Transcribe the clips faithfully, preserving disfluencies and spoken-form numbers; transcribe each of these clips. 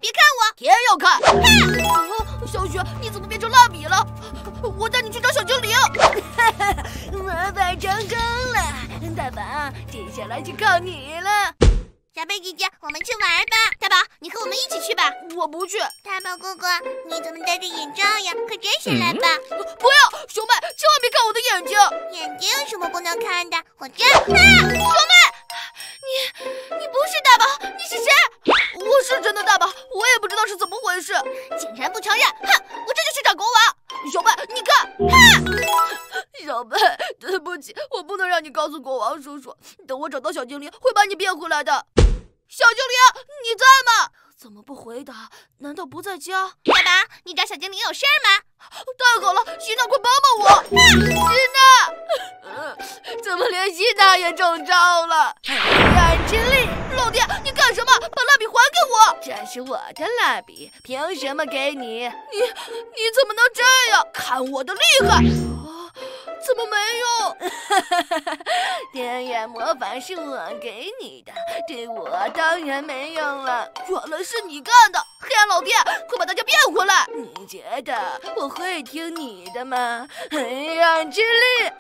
别看我， 偏要看。 哦，小雪，你怎么变成蜡笔了？我带你去找小精灵。 魔法成功了，大宝，接下来就靠你了。 小贝姐姐，我们去玩吧。大宝，你和我们一起去吧。 我不去。 大宝哥哥，你怎么戴着眼罩呀？快摘下来吧。 嗯、不要，熊妹，千万别看我的眼睛。 眼睛有什么不能看的？我摘。啊，熊妹，你你不是大宝，你是谁？ 我是真的大宝，我也不知道是怎么回事。 竟然不承认！哼，我这就去找国王。 小贝，你看。 哼， 小贝，对不起，我不能让你告诉国王叔叔。等我找到小精灵，会把你变回来的。小精灵，你在吗？怎么不回答？难道不在家？ 大宝，你找小精灵有事儿吗？ 太好了，希娜，快帮帮我！希娜、呃，怎么连希娜也中招了？黑暗之力，老爹，你干什么？把蜡笔还给我！这是我的蜡笔，凭什么给你？你你怎么能这样？看我的厉害！啊，怎么没用？天眼魔法是我给你的，对我当然没用了。原来是你干的，黑暗老爹，快把大家变回来！你觉得我会听你的吗？黑暗之力，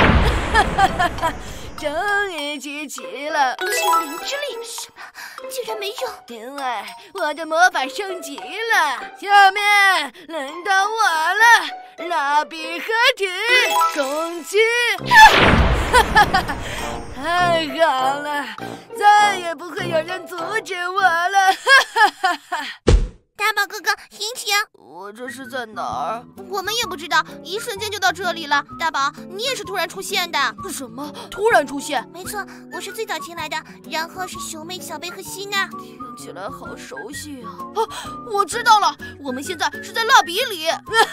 终于集齐了。 精灵之力，什么？竟然没用！ 因为我的魔法升级了。下面轮到我了，蜡笔合体攻击！太好了，再也不会有人阻止我了！ 大宝哥哥，醒醒！ 我这是在哪儿？ 我们也不知道，一瞬间就到这里了。大宝，你也是突然出现的。 什么？突然出现？ 没错，我是最早进来的，然后是熊妹、小贝和希娜。 听起来好熟悉啊！啊，我知道了，我们现在是在蜡笔里。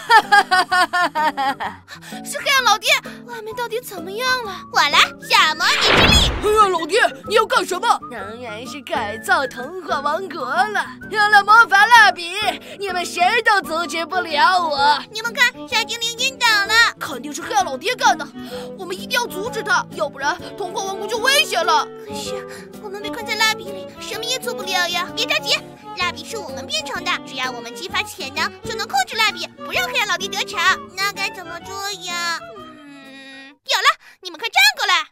是黑暗老爹，外面到底怎么样了？我来假模拟之力。 黑暗老爹，你要干什么？当然是改造童话王国了。有了魔法蜡笔，你们谁都阻止不了我。 你们看，小精灵晕倒了， 肯定是黑暗老爹干的。我们一定要阻止他，要不然童话王国就危险了。 可是我们被困在蜡笔里，什么也做不了呀。别着急，蜡笔是我们变成的，只要我们激发潜能，就能控制蜡笔，不让黑暗老爹得逞。那该怎么做呀？嗯，有了，你们快站过来。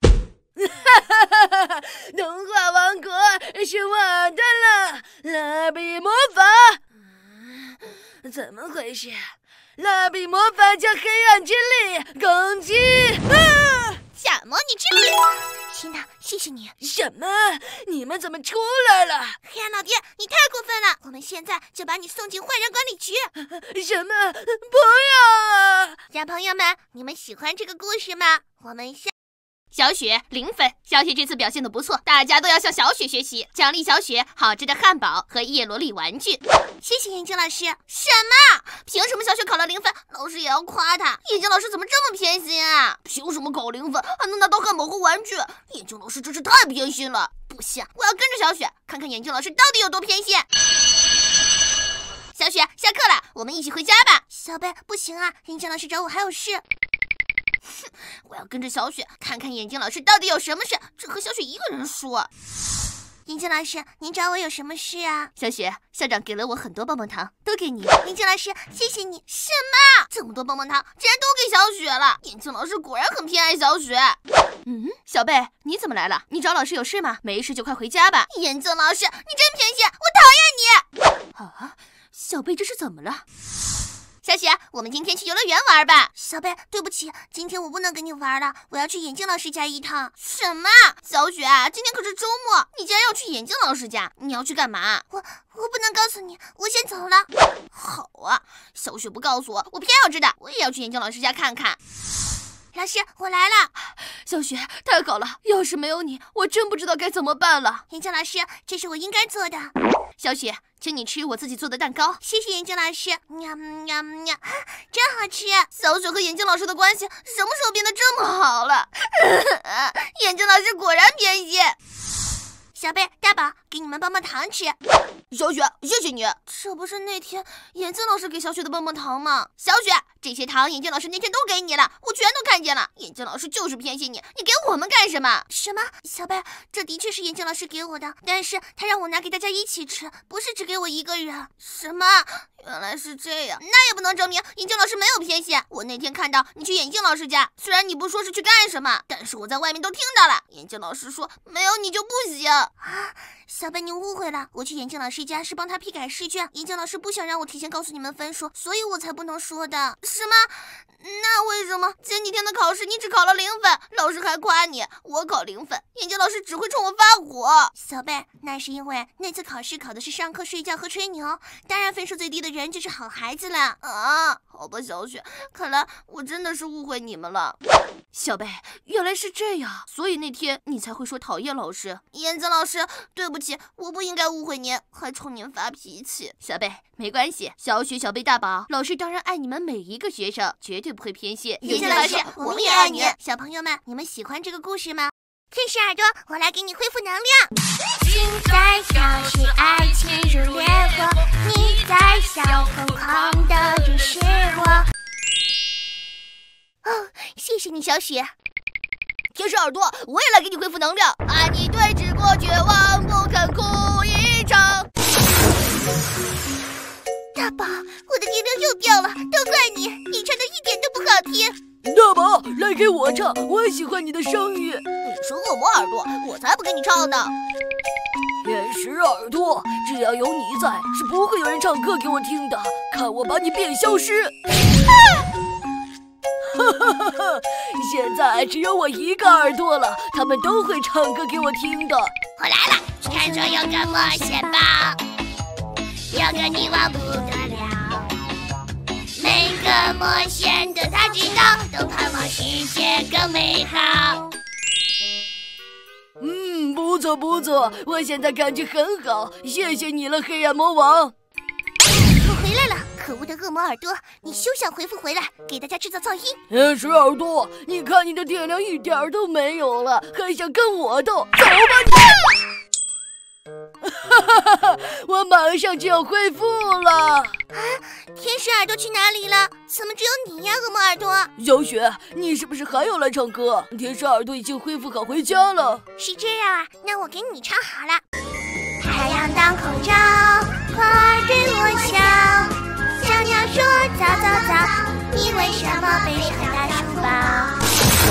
童话王国是我的了，蜡笔魔法。嗯，怎么回事？蜡笔魔法加黑暗之力攻击！啊！ 假模拟之力。希娜，谢谢你。 什么？你们怎么出来了？ 黑暗老爹，你太过分了！我们现在就把你送进坏人管理局。 什么？不要啊！ 小朋友们，你们喜欢这个故事吗？我们下。小雪零分，小雪这次表现得不错，大家都要向小雪学习，奖励小雪好吃的汉堡和叶罗丽玩具。谢谢眼镜老师。什么？凭什么小雪考了零分，老师也要夸她？眼镜老师怎么这么偏心啊？ 凭什么考零分还能拿到汉堡和玩具？ 眼镜老师真是太偏心了。不行，我要跟着小雪，看看眼镜老师到底有多偏心。小雪，下课了，我们一起回家吧。小贝，不行啊，眼镜老师找我还有事。我要跟着小雪，看看眼镜老师到底有什么事，只和小雪一个人说。眼镜老师，您找我有什么事啊？小雪，校长给了我很多棒棒糖，都给你。眼镜老师，谢谢你。什么？这么多棒棒糖，竟然都给小雪了？眼镜老师果然很偏爱小雪。 嗯，小贝，你怎么来了？你找老师有事吗？没事就快回家吧。 眼镜老师，你真偏心，我讨厌你。 啊，小贝这是怎么了？ 小雪，我们今天去游乐园玩吧。小贝，对不起，今天我不能跟你玩了，我要去眼镜老师家一趟。什么？小雪，今天可是周末，你竟然要去眼镜老师家？你要去干嘛？我我不能告诉你，我先走了。好啊，小雪不告诉我，我偏要知道，我也要去眼镜老师家看看。老师，我来了。 小雪，太好了，要是没有你，我真不知道该怎么办了。 眼镜老师，这是我应该做的。 小雪，请你吃我自己做的蛋糕。 谢谢眼镜老师。喵喵喵，真好吃。小雪和眼镜老师的关系什么时候变得这么好了？眼镜老师果然偏心。 小贝、大宝，给你们棒棒糖吃。 小雪，谢谢你。 这不是那天眼镜老师给小雪的棒棒糖吗？小雪，这些糖眼镜老师那天都给你了，我全都看见了。眼镜老师就是偏心你，你给我们干什么？什么？小贝，这的确是眼镜老师给我的，但是他让我拿给大家一起吃，不是只给我一个人。什么？原来是这样，那也不能证明眼镜老师没有偏心。我那天看到你去眼镜老师家，虽然你不说是去干什么，但是我在外面都听到了。眼镜老师说没有你就不行啊！小贝，你误会了，我去眼镜老师家是帮他批改试卷，眼镜老师不想让我提前告诉你们分数，所以我才不能说的。什么？那为什么前几天的考试你只考了零分，老师还夸你，我考零分，眼镜老师只会冲我发火？小贝，那是因为那次考试考的是上课、睡觉和吹牛，当然分数最低的人就是好孩子了啊！好吧，小雪，看来我真的是误会你们了。 小贝，原来是这样，所以那天你才会说讨厌老师。 眼镜老师，对不起，我不应该误会您，还冲您发脾气。 小贝，没关系，小雪、小贝、大宝，老师当然爱你们每一个学生，绝对不会偏心。 眼镜老师，我们也爱你。小朋友们，你们喜欢这个故事吗？天使耳朵，我来给你恢复能量。心在小是爱情如烈火，你在笑疯狂的只是我。哦，谢谢你，小雪。 天使耳朵，我也来给你恢复能量。爱你对峙过绝望，不肯哭一场。 大宝，我的电量又掉了，都怪你，你唱的一点都不好听。 大宝，来给我唱，我喜欢你的声音。 你是恶魔耳朵，我才不给你唱呢。 天使耳朵，只要有你在，是不会有人唱歌给我听的。看我把你变消失！哈哈哈哈！现在只有我一个耳朵了，他们都会唱歌给我听的。 我来了，看着有个冒险吧，有个你忘不得了。每个冒险的他知道，都盼望世界更美好。 嗯，不错不错，我现在感觉很好，谢谢你了，黑暗魔王。 我回来了，可恶的恶魔耳朵，你休想回复回来，给大家制造噪音。 天使耳朵，你看你的电量一点都没有了，还想跟我斗？走吧你！哈哈哈哈！我马上就要恢复了。啊， 天使耳朵去哪里了？怎么只有你呀，恶魔耳朵？ 小雪，你是不是还要来唱歌？天使耳朵已经恢复好回家了。 是这样啊，那我给你唱好了。太阳当空照，花儿对我笑，小鸟说早早早，你为什么背上大书包？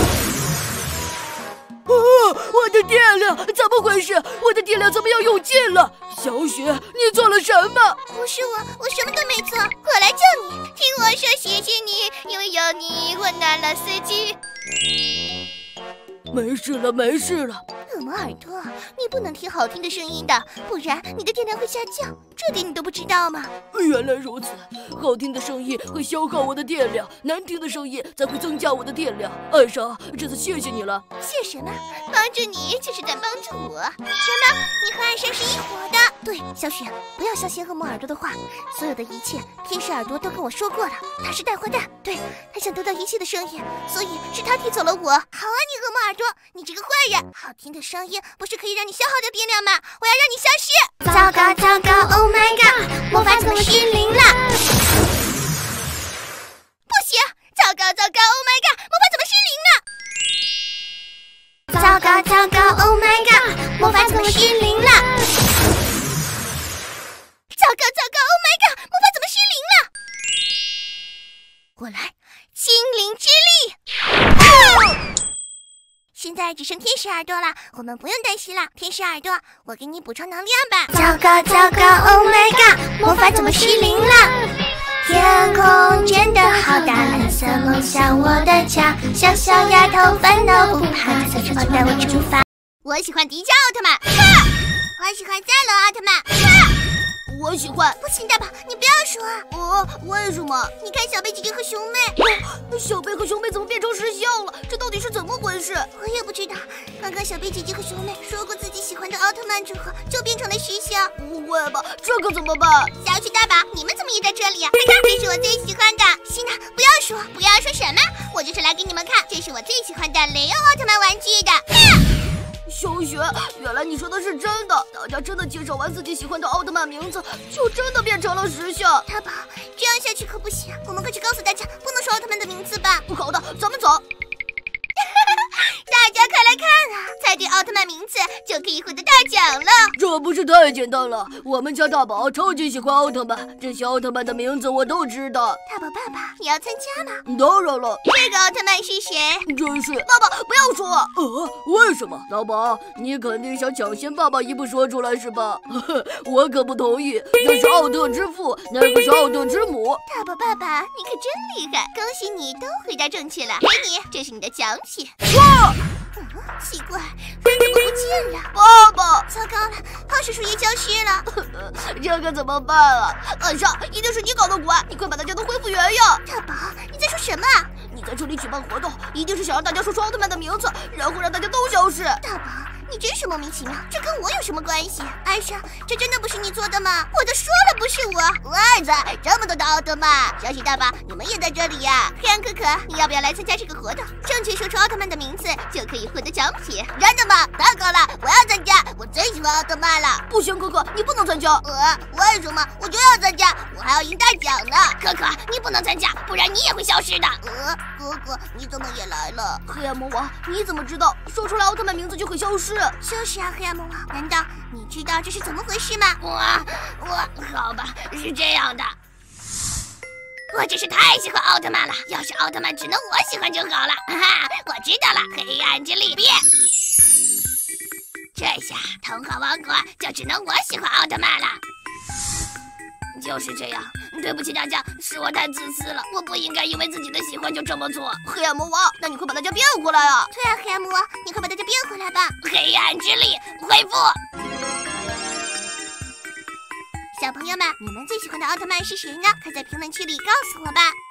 哦，我的电量怎么回事？我的电量怎么要用尽了？小雪，你做了什么？ 不是我，我什么都没做，我来救你。听我说，谢谢你，因为有你温暖了四季。 没事了，没事了。 恶魔耳朵，你不能听好听的声音的，不然你的电量会下降，这点你都不知道吗？ 原来如此，好听的声音会消耗我的电量，难听的声音才会增加我的电量。艾莎，这次谢谢你了。 谢什么？帮助你就是在帮助我。什么？你和艾莎是一伙的？对，小雪，不要相信恶魔耳朵的话，所有的一切，天使耳朵都跟我说过了，他是带坏蛋，对，他想得到一切的声音，所以是他踢走了我。好啊，你恶魔耳朵，你这个坏人！好听的声音不是可以让你消耗掉电量吗？我要让你消失！糟糕糟糕 ，Oh my god， 魔法怎么失灵了？不行！糟糕糟糕 ，Oh my god， 魔法怎么失灵了？糟糕糟糕 ，Oh my god， 魔法怎么失灵了？糟糕糟糕 ，Oh my god， 魔法怎么失灵了？我来，精灵之力！啊！现在只剩天使耳朵了，我们不用担心了。天使耳朵，我给你补充能量吧。糟糕糟糕 ，Oh my god， 魔法怎么失灵了？天空真的好大，蓝色梦想我的家，小小丫头烦恼不怕，小翅膀带我出发。我喜欢迪迦奥特曼，哈！我喜欢赛罗奥特曼，哈！ 我喜欢。 不行，大宝，你不要说啊！ 哦，为什么？ 你看小贝姐姐和熊妹， 哦，小贝和熊妹怎么变成石像了？这到底是怎么回事？ 我也不知道。刚刚小贝姐姐和熊妹说过自己喜欢的奥特曼之后，就变成了石像。 不会吧？这可怎么办？ 小雪、大宝，你们怎么也在这里啊？这是我最喜欢的。希娜，不要说，不要说什么，我就是来给你们看，这是我最喜欢的雷欧奥特曼玩具的。 小雪，原来你说的是真的，大家真的介绍完自己喜欢的奥特曼名字，就真的变成了实相。 大宝，这样下去可不行，我们快去告诉大家，不能说奥特曼的名字吧。 好的，咱们走。 大家快来看啊！猜对奥特曼名字就可以获得大奖了。 这不是太简单了？我们家大宝超级喜欢奥特曼，这些奥特曼的名字我都知道。 大宝爸爸，你要参加吗？ 当然了。 这个奥特曼是谁？ 真是。 爸爸，不要说。 呃，为什么？大宝，你肯定想抢先爸爸一步说出来是吧？我可不同意。这是奥特之父，那个是奥特之母。 大宝爸爸，你可真厉害！恭喜你都回答正确了，给你，这是你的奖品。 哇！ 嗯，奇怪，人怎么不见了？ 爸爸， 糟糕了，胖叔叔也消失了。 这可怎么办啊？暗杀，一定是你搞的鬼！你快把大家都恢复原样！ 大宝，你在说什么？ 你在这里举办活动，一定是想让大家说出奥特曼的名字，然后让大家都消失。 大宝，你真是莫名其妙，这跟我有什么关系？艾莎，这真的不是你做的吗？我都说了不是我。儿子，这么多的奥特曼，小喜大宝，你们也在这里呀？黑暗可可，你要不要来参加这个活动？正确说出奥特曼的名字就可以获得奖品。真的吗？太好了，我要参加，我最喜欢奥特曼了。 不行，可可，你不能参加。 呃，为什么？我就要参加，我还要赢大奖呢。可可，你不能参加，不然你也会消失的。呃，哥哥，你怎么也来了？ 黑暗魔王，你怎么知道说出来奥特曼名字就会消失？ 就是啊，黑暗魔王，难道你知道这是怎么回事吗？ 我我好吧，是这样的。 我真是太喜欢奥特曼了，要是奥特曼只能我喜欢就好了。哈哈，我知道了，黑暗之力变。这下童话王国就只能我喜欢奥特曼了。 就是这样，对不起大家，是我太自私了，我不应该因为自己的喜欢就这么做。黑暗魔王，那你快把大家变回来啊！ 对啊，黑暗魔王，你快把大家变回来吧！ 黑暗之力恢复。 小朋友们，你们最喜欢的奥特曼是谁呢？快在评论区里告诉我吧。